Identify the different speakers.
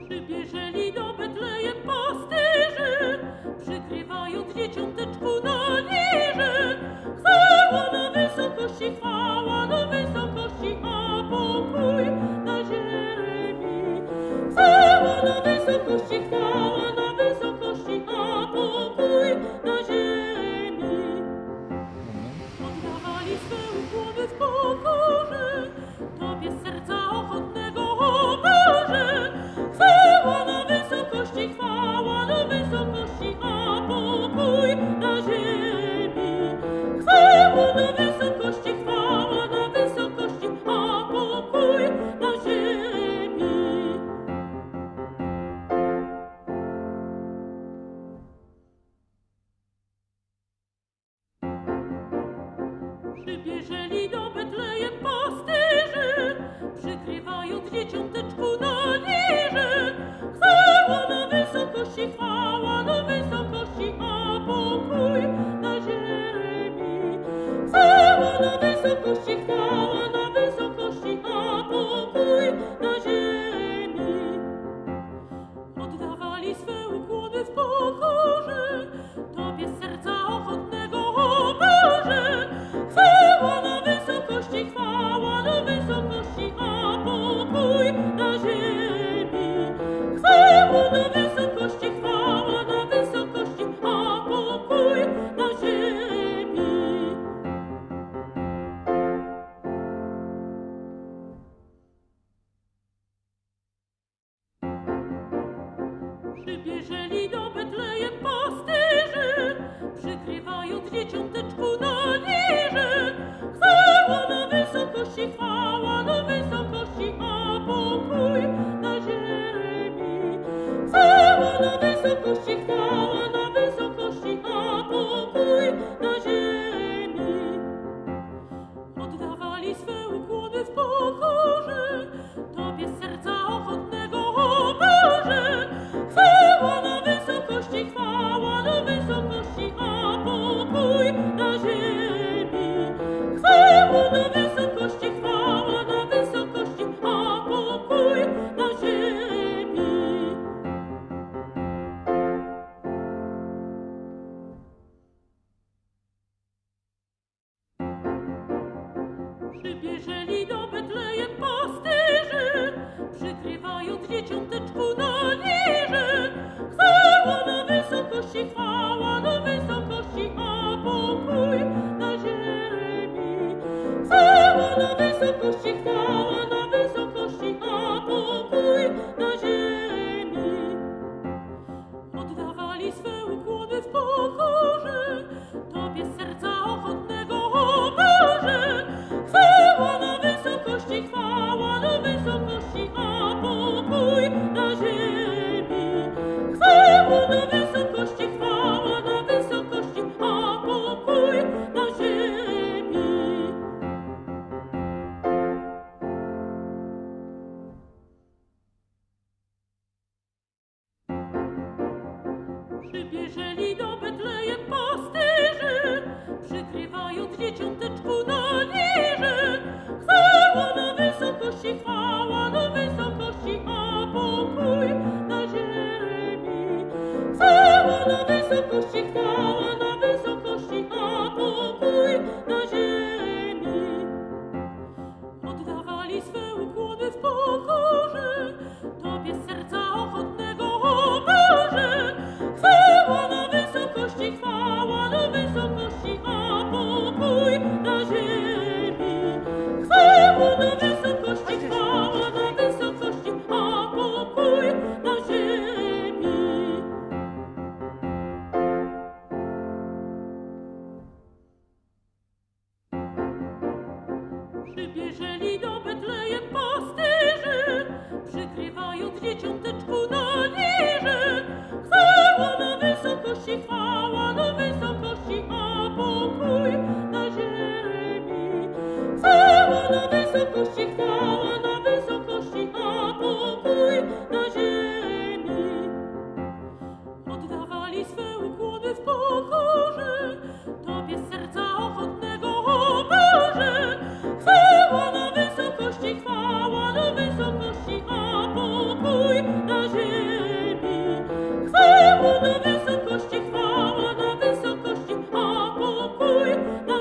Speaker 1: Przybieżeli do Betlejem pastyrzy, przykrywając dzieciąteczku na liże. Chwała na wysokości, a pokój na ziemi. Chwała na wysokości, a pokój na ziemi. Oddawali swe ukłony w pokorze, Tobie z serca ochotnego, o Boże. Chwała na wysokości, a pokój na ziemi. Chwała na wysokości, a pokój na ziemi. Przybieżeli do Betlejem pastyrzy, przykrywając dzieciąteczku na liże. Chwała na wysokości, a pokój na ziemi. Chwała na wysokości, a pokój na ziemi. Oddawali swe ukłony w pokorze, Tobie z serca ochotnego, o Boże. Chwała na wysokości, a pokój na ziemi. Chwała na wysokości, a pokój na ziemi. Przybieżeli do Betlejem pastyrzy, przykrywając dzieciąteczku na liże. Chwała na wysokości, a pokój na ziemi. Chwała na wysokości, a pokój na ziemi. Oddawali swe ukłony w pokorze, Tobie z serca ochotnego, o Boże. Chwała na wysokości, a pokój na ziemi. Chwała na wysokości, a pokój na ziemi. Przybieżeli do Betlejem pastyrzy, przykrywając dzieciąteczku na liże. Chwała na wysokości, a pokój na ziemi. Chwała na wysokości, a pokój na ziemi. Oddawali swe ukłony w pokorze, Tobie z serca ochotnego, o Boże. Chwała na wysokości, a pokój na ziemi. Chwała na wysokości, a pokój na ziemi. Przybieżeli do Betlejem pastyrzy, przykrywając dzieciąteczku na liże. Chwała na wysokości, a pokój na ziemi. Chwała na wysokości, a pokój na ziemi. Oddawali swe ukłony w pokorze, Tobie z serca ochotnego, o Boże. Chwała na wysokości, a pokój na ziemi. Chwała na wysokości, a pokój na ziemi. Przybieżeli do Betlejem pastyrzy, przykrywając dzieciąteczku na liże. Chwała na wysokości, a pokój na ziemi. Chwała na wysokości, a pokój na ziemi. Oddawali swe ukłony w pokorze, Tobie z serca ochotnego, o Boże. Chwała na wysokości, a pokój na ziemi. wysokości, a pokój na